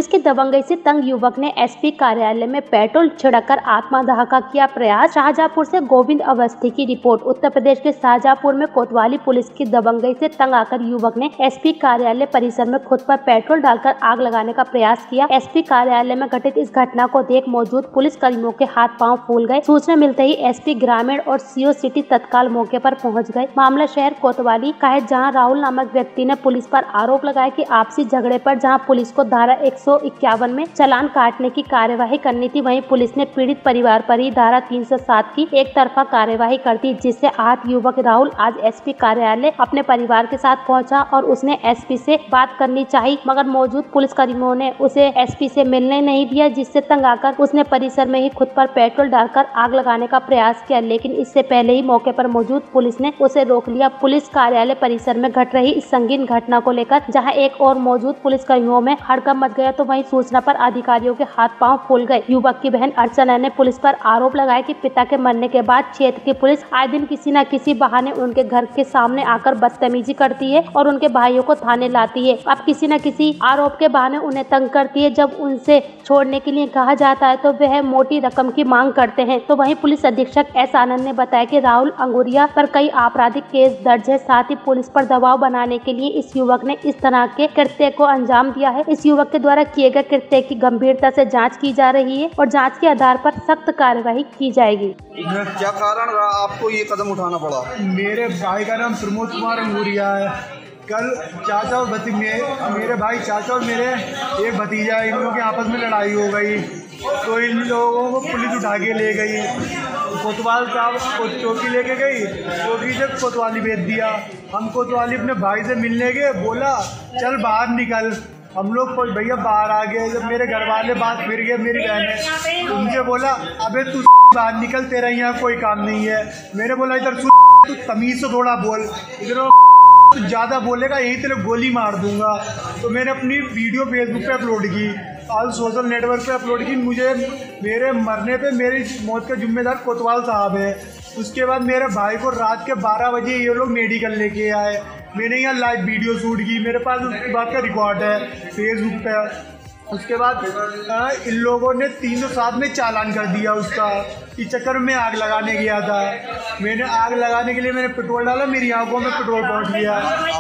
Police की दबंगई से तंग युवक ने एसपी कार्यालय में पेट्रोल छिड़ककर आत्मदाह का किया प्रयास। शाहजहांपुर से गोविंद अवस्थी की रिपोर्ट। उत्तर प्रदेश के शाहजहांपुर में कोतवाली पुलिस की दबंगई से तंग आकर युवक ने एसपी कार्यालय परिसर में खुद पर पेट्रोल डालकर आग लगाने का प्रयास किया। एसपी कार्यालय में घटित इस घटना को देख मौजूद पुलिस कर्मियों के हाथ पांव फूल गए। सूचना मिलते ही एसपी ग्रामीण और सीओ सिटी तत्काल मौके पर पहुंच गए। मामला शहर कोतवाली का है, जहां राहुल नामक व्यक्ति ने पुलिस पर आरोप लगाया कि आपसी झगड़े पर जहां पुलिस को धारा 151 में चालान काटने की कार्यवाही करनी थी, वहीं पुलिस ने पीड़ित परिवार पर ही धारा 307 की एक तरफा कार्यवाही कर दी, जिससे आहत युवक राहुल आज एसपी कार्यालय अपने परिवार के साथ पहुंचा और उसने एसपी से बात करनी चाहिए, मगर मौजूद पुलिस कर्मियों ने उसे एसपी से मिलने नहीं दिया, जिससे तंग आकर उसने परिसर में ही खुद पर पेट्रोल डालकर आग लगाने का प्रयास किया। लेकिन इससे पहले ही मौके पर मौजूद पुलिस ने उसे रोक लिया। पुलिस कार्यालय परिसर में घट रही इस संगीन घटना को लेकर जहां एक और मौजूद पुलिस कर्मियों में हड़कंप मच गया, तो वहीं सूचना पर अधिकारियों के हाथ पांव फूल गए। युवक की बहन अर्चना ने पुलिस पर आरोप लगाया कि पिता के मरने के बाद क्षेत्र की पुलिस आए दिन किसी न किसी बहाने उनके घर के सामने आकर बदतमीजी करती है और उनके भाइयों को थाने लाती है। अब किसी न किसी आरोप के बहाने उन्हें तंग करती है। जब उनसे छोड़ने के लिए कहा जाता है तो वह मोटी रकम की मांग करते हैं। तो वहीं पुलिस अधीक्षक एस आनंद ने बताया कि राहुल अंगुरिया पर कई आपराधिक केस दर्ज है। साथ ही पुलिस पर दबाव बनाने के लिए इस युवक ने इस तरह के कृत्य को अंजाम दिया है। इस युवक के द्वारा किए गए कृत्य की गंभीरता से जांच की जा रही है और जांच के आधार पर सख्त कार्यवाही की जाएगी। क्या कारण रहा आपको ये कदम उठाना पड़ा? मेरे भाई का नाम प्रमोद कुमार अंगुरिया है। कल चाचा और मेरे भाई चाचा और मेरे एक भतीजा है, इन लोगों के आपस में लड़ाई हो गई, तो इन लोगों को पुलिस उठा के ले गई। कोतवाल साहब को चौकी लेके गई, चौकी से कोतवाली भेज दिया। हम कोतवाली अपने भाई से मिलने गए, बोला चल बाहर निकल। हम लोग भैया बाहर आ गए। जब मेरे घर वाले बात फिर गए, मेरी बहन ने उनसे बोला अबे तू बाहर निकल, तेरा यहाँ कोई काम नहीं है। मैंने बोला इधर तू तमीज़ से थोड़ा बोल, इधर ज़्यादा बोलेगा यही तेरे गोली मार दूंगा। तो मैंने अपनी वीडियो फेसबुक पे अपलोड की, ऑल सोशल नेटवर्क पे अपलोड की। मुझे मेरे मरने पे मेरी मौत का जिम्मेदार कोतवाल साहब है। उसके बाद मेरे भाई को रात के 12 बजे ये लोग मेडिकल लेके आए। मैंने यहाँ लाइव वीडियो शूट की, मेरे पास उसके बाद का रिकॉर्ड है फेसबुक पे। उसके बाद इन लोगों ने 307 में चालान कर दिया उसका। इस चक्कर में आग लगाने गया था। मैंने आग लगाने के लिए मैंने पेट्रोल डाला, मेरी आंखों में पेट्रोल पहुंच गया।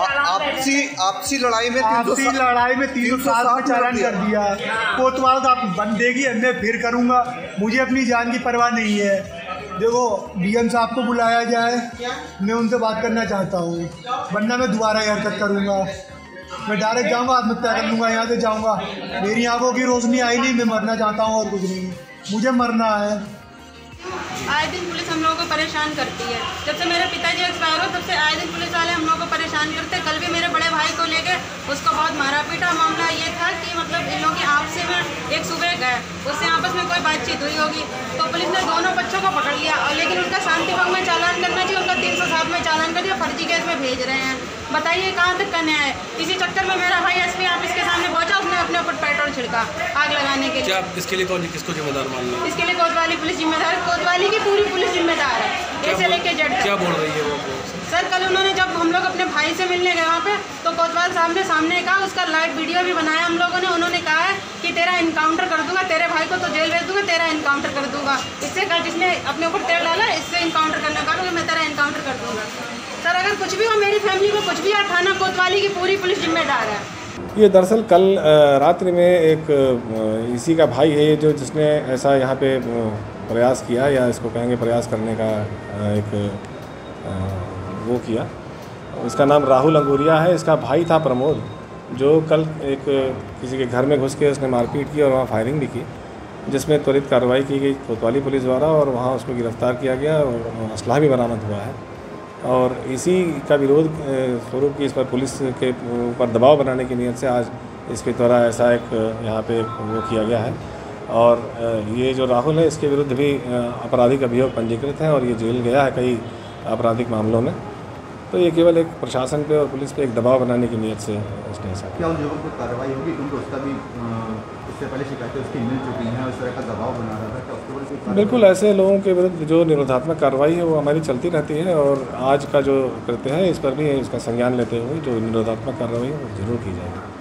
आपसी लड़ाई में 307 में चालान कर दिया। कोतवाल साहब बंदेगी मैं फिर करूँगा, मुझे अपनी जान की परवाह नहीं है। देखो डीएम साहब को बुलाया जाए, मैं उनसे बात करना चाहता हूँ, वरना मैं दोबारा हरकत करूँगा। मैं डायरेक्ट जाऊँगा, आत्महत्या कर लूँगा, यहाँ से जाऊँगा। मेरी आंखों की रोशनी आई नहीं, मैं मरना चाहता हूँ और कुछ नहीं, मुझे मरना है। आए दिन पुलिस हम लोगों को परेशान करती है। जब से मेरे पिताजी एक्सपायर हो तब से आए दिन पुलिस वाले हम लोगों को परेशान करते हैं। कल भी मेरे बड़े भाई को लेके उसको बहुत मारा पीटा। मामला ये था कि मतलब इन लोगों की आपसी में एक सुबह गए, उससे आपस में कोई बातचीत हुई होगी, तो पुलिस ने दोनों बच्चों को पकड़ लिया। और लेकिन उनका शांति भंग में चालान करना चाहिए, उनका 307 में चालान कर दिया, फर्जी केस में भेज रहे हैं। बताइए कहाँ तक का न्याय है? इसी चक्कर में मेरा भाई एसपी ऑफिस के सामने पहुंचा, उसने अपने ऊपर पेट्रोल छिड़का आग लगाने के लिए। इसके लिए किसको जिम्मेदार मान लो? इसके लिए कोतवाली पुलिस जिम्मेदार, कोतवाली की पूरी पुलिस जिम्मेदार है, ए से लेके जेड तक। क्या बोल रही है वो? सर कल उन्होंने जब हम लोग अपने भाई से मिलने गए वहाँ पे, तो कोतवाल साहब ने सामने कहा, उसका लाइव वीडियो भी बनाया हम लोगों ने। उन्होंने कहा है कि तेरा इनकाउंटर कर दूंगा, तेरे भाई को तो जेल भेज दूंगा, तेरा इनकाउंटर कर दूंगा। इससे कहा जिसने अपने ऊपर तेल डाला, इससे इनकाउंटर करना कहा, मैं तेरा इनकाउंटर कर दूंगा। सर अगर कुछ भी हो, मेरी फैमिली को कुछ भी, थाना कोतवाली की पूरी पुलिस जिम्मेदार है। ये दरअसल कल रात्रि में एक इसी का भाई है जो जिसने ऐसा यहाँ पे प्रयास किया, या इसको कहेंगे प्रयास करने का एक वो किया। इसका नाम राहुल अंगुरिया है। इसका भाई था प्रमोद, जो कल एक किसी के घर में घुस के उसने मारपीट की और वहाँ फायरिंग भी की, जिसमें त्वरित कार्रवाई की गई कोतवाली पुलिस द्वारा और वहाँ उसको गिरफ्तार किया गया और असलाह भी बरामद हुआ है। और इसी का विरोध स्वरूप की इस पर पुलिस के ऊपर दबाव बनाने की नीयत से आज इसके द्वारा ऐसा एक यहाँ पे वो किया गया है। और ये जो राहुल है, इसके विरुद्ध भी आपराधिक अभियोग पंजीकृत हैं और ये जेल गया है कई आपराधिक मामलों में। तो ये केवल एक प्रशासन पे और पुलिस पे एक दबाव बनाने की नीयत से उसने ऐसा। क्या उन लोगों पर कार्रवाई होगी, क्योंकि उसका भी इससे पहले शिकायतें उसकी मिल चुकी हैं, उस तरह का दबाव बना रहा था, क्या उसके ऊपर? बिल्कुल, ऐसे लोगों के विरुद्ध जो निरोधात्मक कार्रवाई है वो हमारी चलती रहती है और आज का जो कृत्य है इस पर भी इसका संज्ञान लेते हुए जो निरोधात्मक कार्रवाई है वो जरूर की जाएगी।